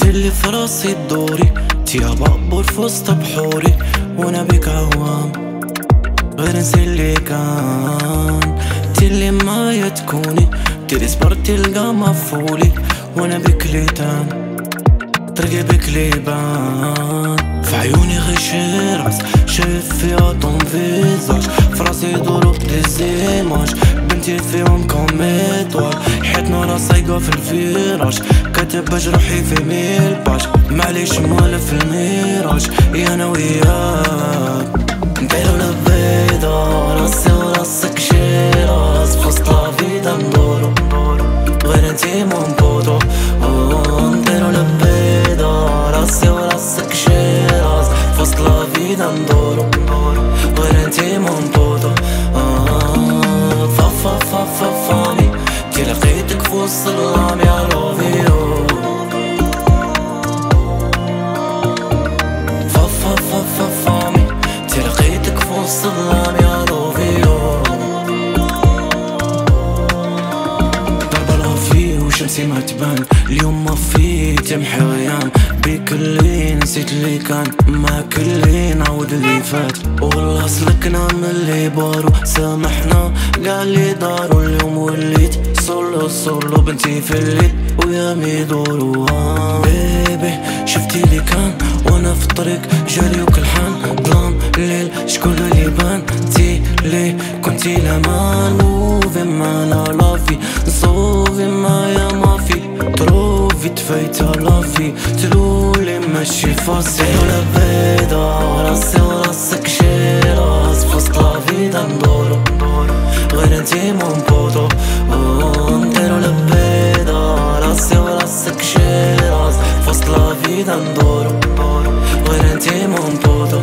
اللي في راسي تدوري تيا بابور في وسط بحوري، وانا بك عوام غير نسي اللي كان. تي اللي معايا تكوني تيري صبرتي تلقى مفولي، وانا بك ليتان طريقي بك ليبان. في عيوني غشير بس شايف فيها طون فيزاج، في راسي ضروب ديزيماج بنتي فيهم كوميتوال. حياتنا راه سايقة في الفيراج كاتب بجروحي في 1000 باج، معليش موالف الميراج يا انا وياك. نديرو لبيضة راسي وراسك شيراز، في وسط لافيدا ندورو غير انتي مون بودو. نديرو لبيضة راسي وراسك شيراز، في وسط لافيدا ندورو غير انتي مون بودو. فا فا فا فا فامي تي لقيتك في وسط اللام يا لوفيو. فا فا فا فا فامي تي لقيتك في وسط اللام يا لوفيو. ضربة لافي وشمسي ما تبان، اليوم ما في تمحي غيام. بيك اللي نسيت اللي كان، معاك اللي نعود اللي فات. والله سلكنا من اللي بارو سامحنا قال لي دارو. اليوم وليت سولو سولو بنتي في الليل ويا ميدورو. بيبي شفتي اللي كان وانا في الطريق جالي وكلحان. ظلام الليل شكون اللي بان، تي اللي كنتي لامان. موفي معنا لافي نصوفي معايا مافي، تروفي تفايتا لافي تلولي ماشي فاسي. ولا بيضة راسي وراسك شيراز، في وسط لافيدا ندورو غير انتي مون بودو. نديرو لبيضة راسي وراسك شيراز، في وسط لافيدا ندورو غير انتي مون بودو.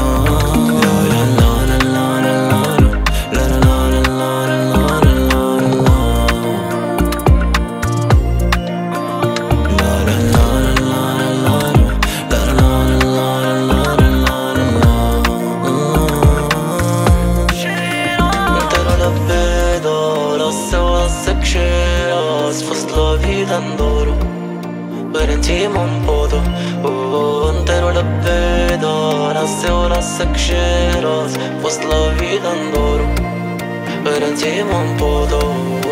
ندورو غير انتي مون بودو. نديرو لبيضة راسي وراسك شيراز، في وسط لافيدا ندورو غير انتي مون بودو.